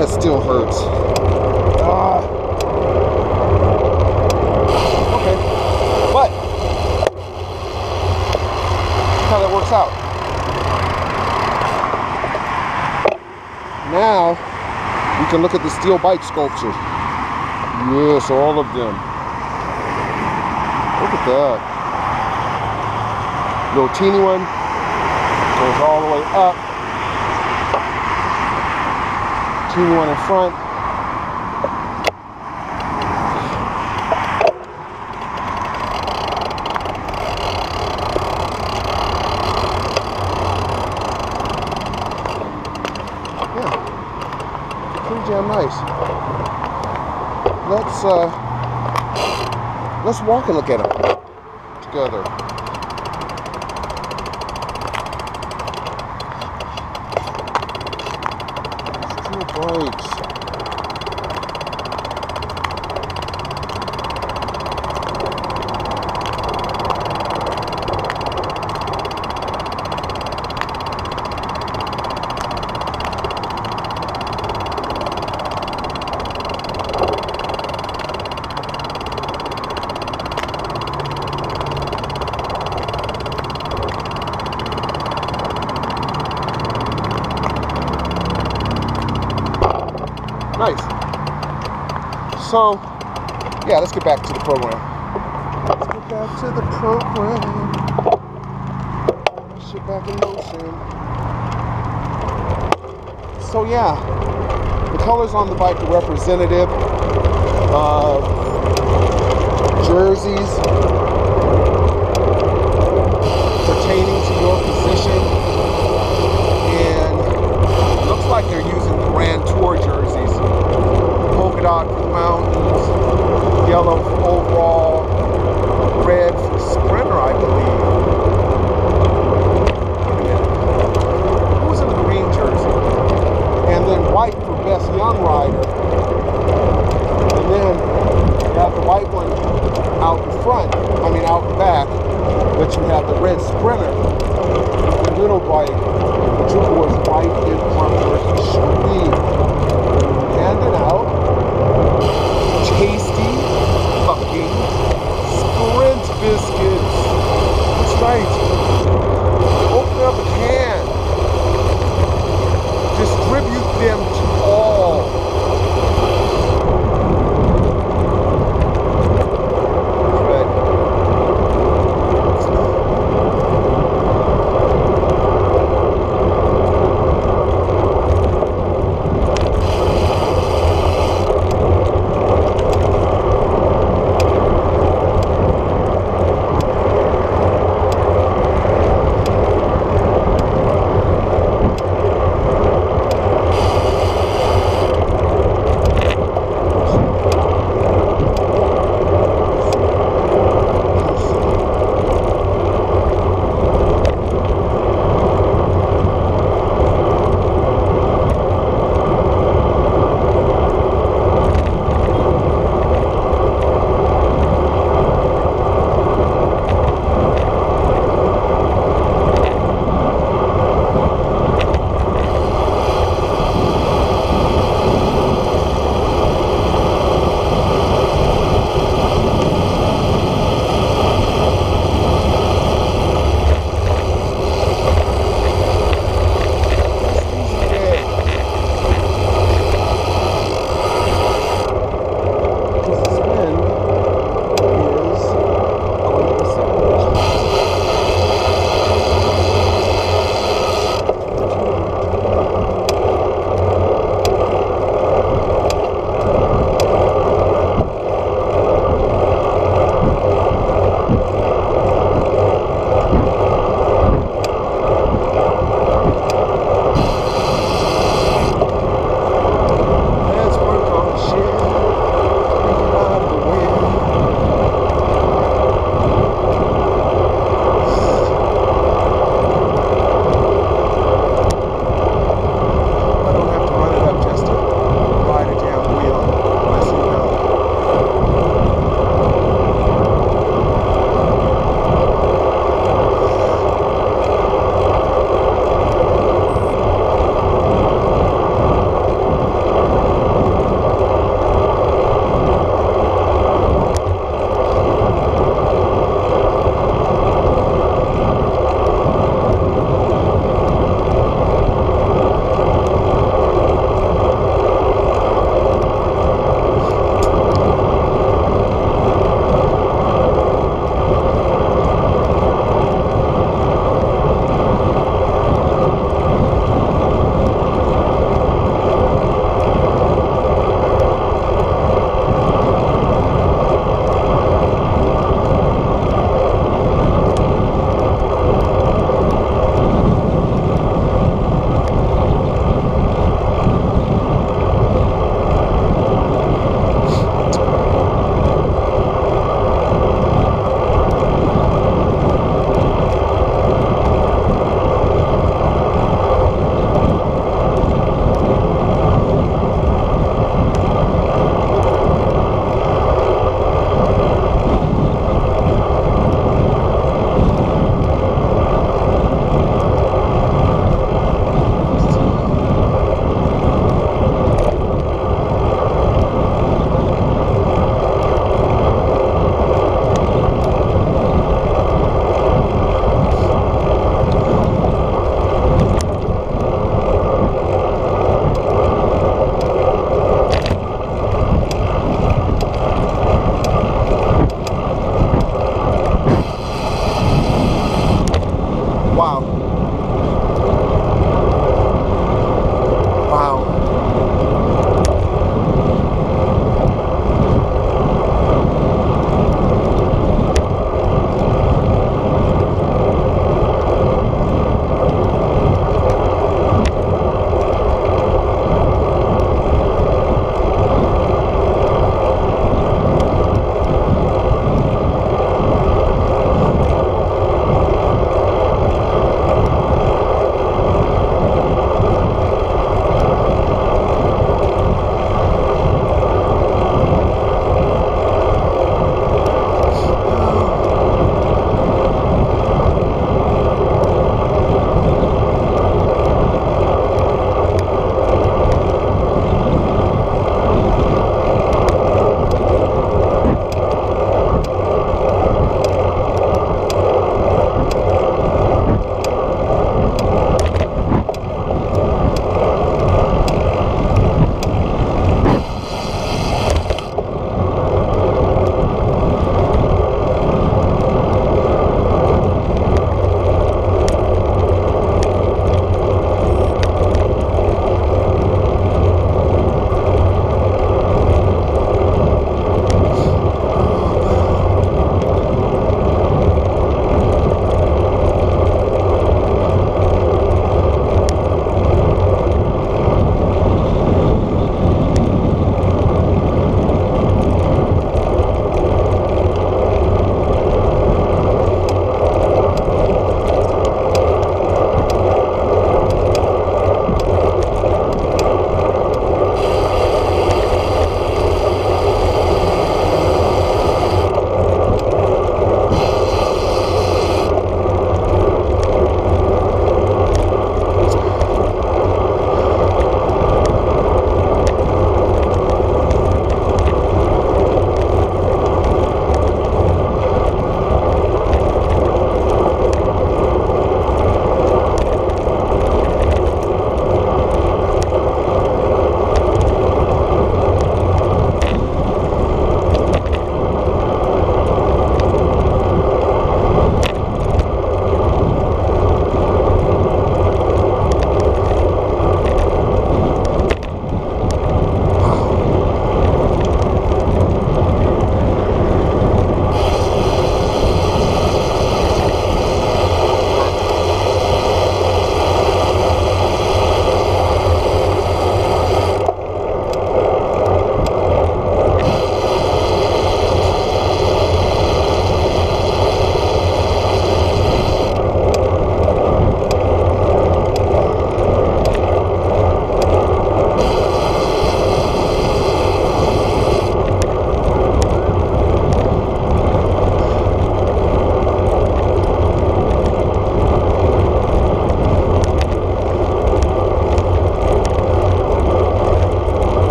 that still hurts. Okay. But that's how that works out. Now we can look at the steel bike sculpture. Yes, all of them. Look at that. Little teeny one goes all the way up. Teeny one in front. Yeah, pretty damn nice. Let's walk and look at them together. Steel bikes. Nice. So, yeah, let's get back to the program. Let's get back to the program. Shit back in motion. So, yeah, the colors on the bike are representative of jerseys pertaining to your position. And it looks like they're using Grand Tour jerseys. Polka dot for the mountains, yellow for overall, red for sprinter, I believe. Wait a minute. Who's in the green jersey? And then white for best young rider. And then you have the white one out in front, out in back, but you have the red sprinter, the little bike, which was white in front where it should be. Hand it out. Tasty fucking Sprint biscuits. That's right.